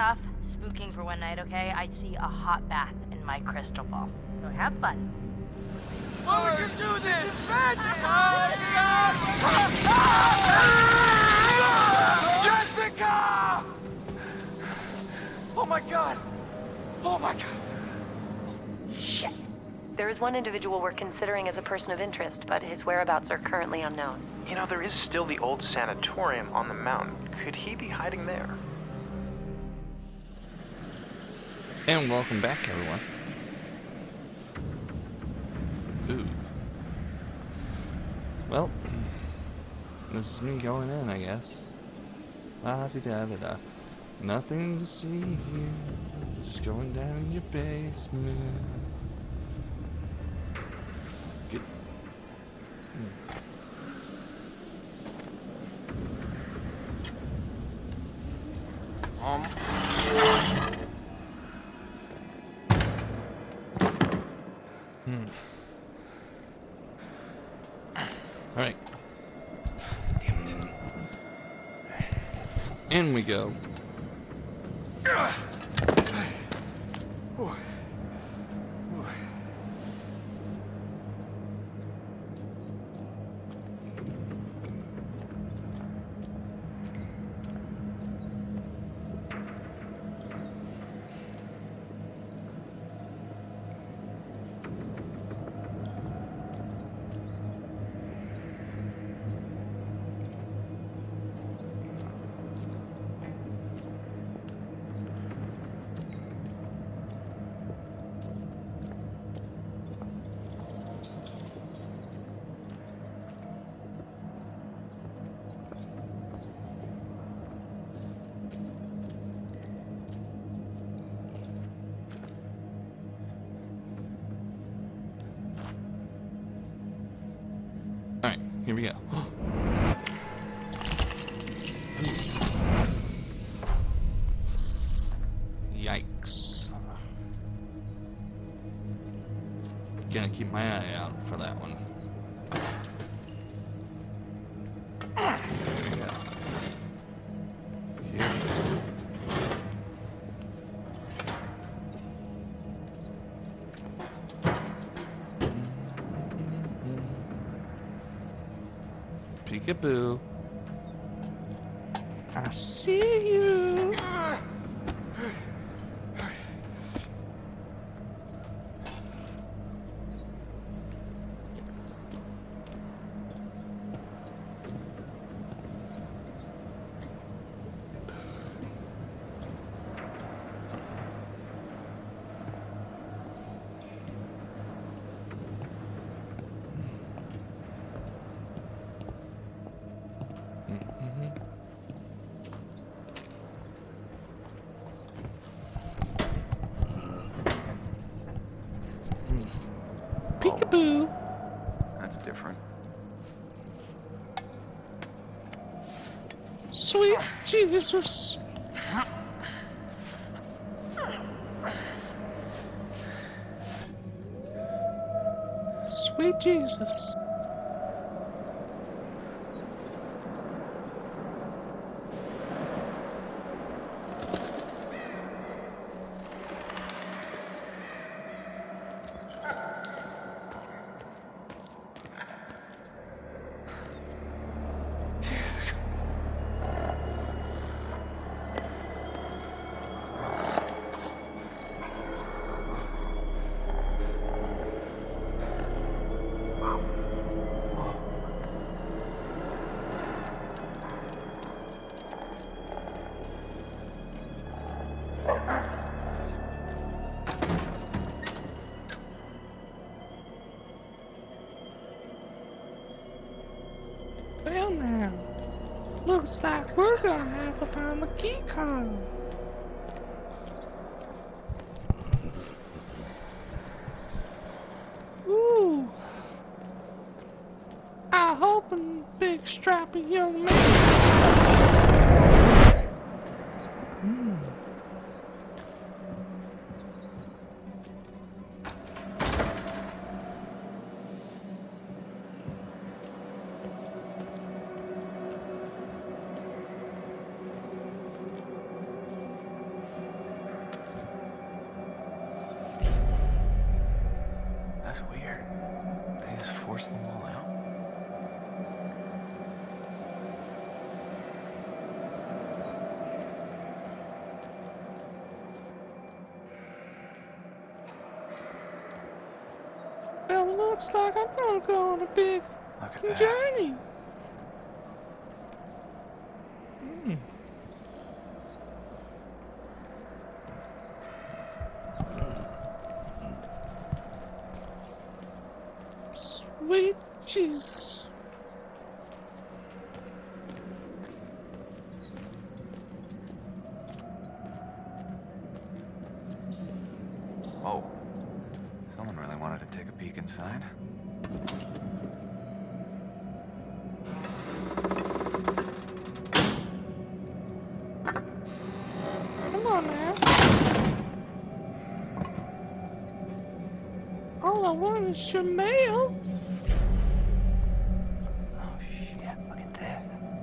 off spooking for one night, okay? I see a hot bath in my crystal ball. So have fun. Oh, we can do this! Jessica! Oh my god! Oh my god! Shit. There is one individual we're considering as a person of interest, but his whereabouts are currently unknown. You know, there is still the old sanatorium on the mountain. Could he be hiding there? And welcome back, everyone. Ooh. Well, this is me going in, I guess. La-di-da-da-da. Nothing to see here. Just going down in your basement. Get. All right. Damn it. In we go. Alright, here we go. Yikes. Gonna keep my eye out for that one. Here we go. Here. Peekaboo. I see you. Peekaboo. That's different. Sweet Jesus. Sweet Jesus. Well now, looks like we're gonna have to find the key card. Ooh. I hope a big strappy young man. looks weird. They just forced them all out? Well, it looks like I'm gonna go on a big Look at that. journey. Sweet Jesus. Whoa. Someone really wanted to take a peek inside. Come on now. All I want is your mail. Oh shit, look at this.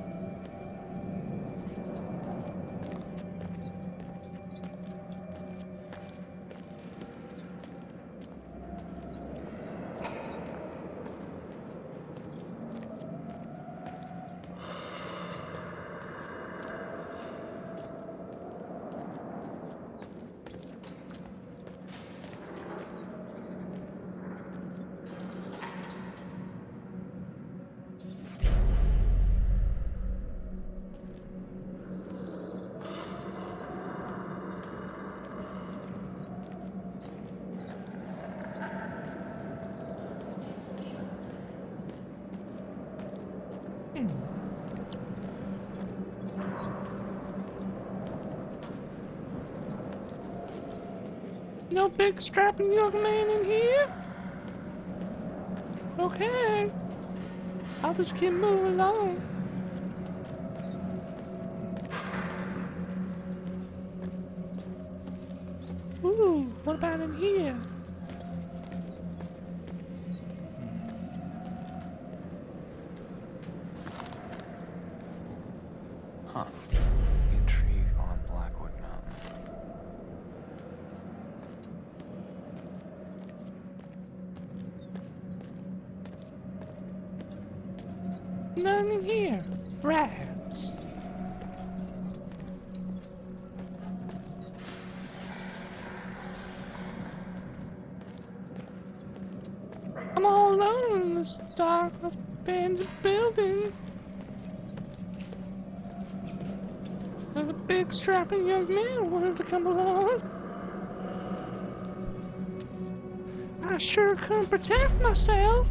No big strapping young man in here? Okay. I'll just keep moving along. Ooh, what about in here? Huh. Intrigue on Blackwood Mountain. Nothing in here. Rats. I'm all alone in this dark, abandoned building. There's a big strapping young man wanted to come along. I sure couldn't protect myself.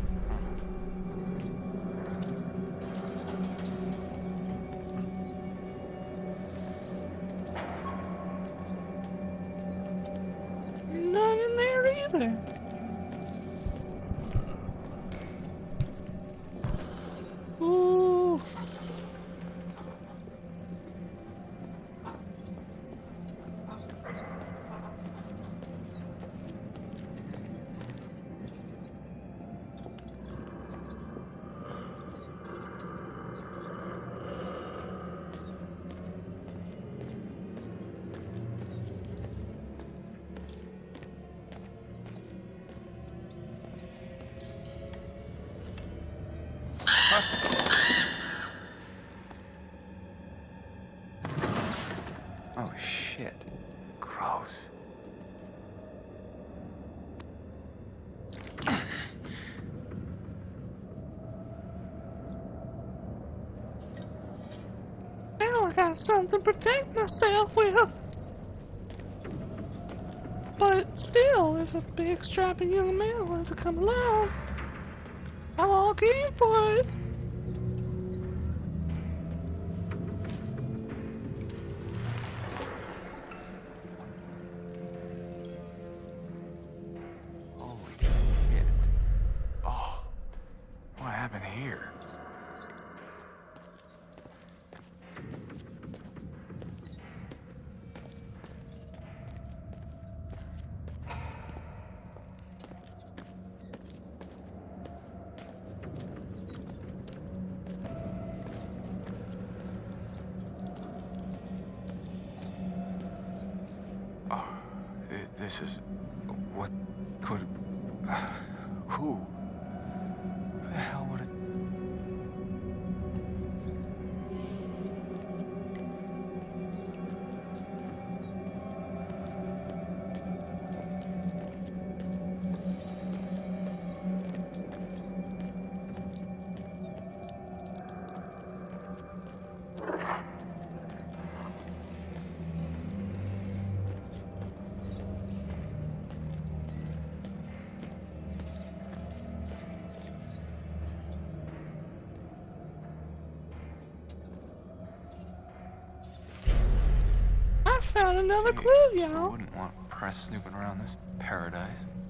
None in there either. Ooh. Oh shit. Gross. Now I got something to protect myself with. But still, if a big strapping young man wanted to come along, I'm all game for it. Holy shit. Oh. What happened here? Oh, this is... what could... Who? Who the hell would it... I found another clue, I y'all. wouldn't want press snooping around this paradise.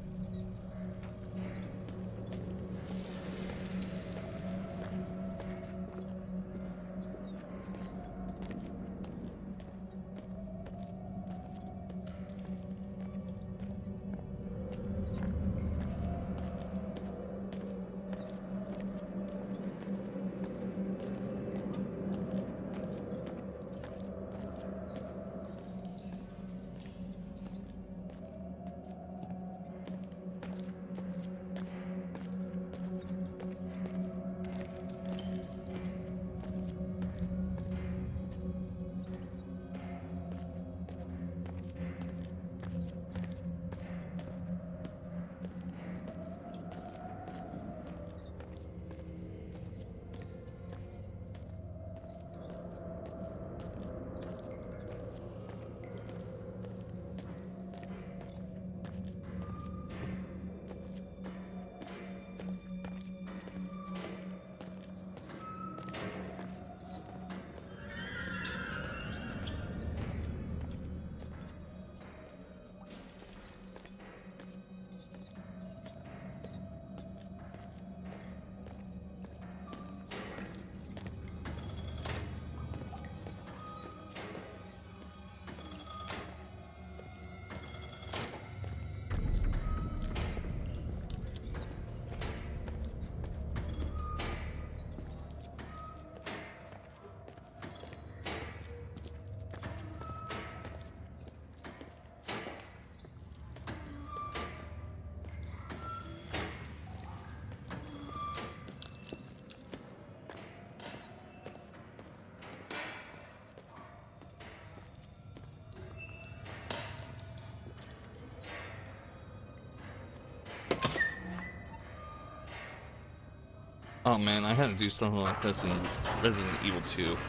Oh man, I had to do something like this in Resident Evil 2.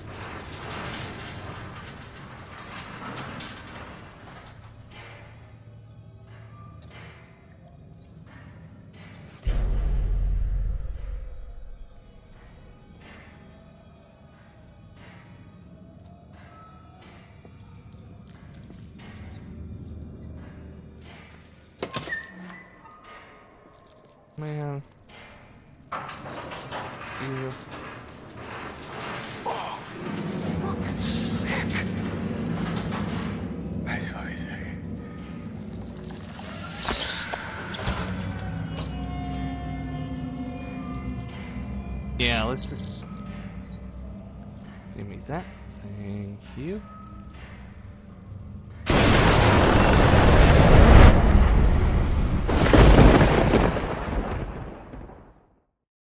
Man. Ew. Oh, fucking sick. That's what I say. Yeah, let's just... Give me that. Thank you.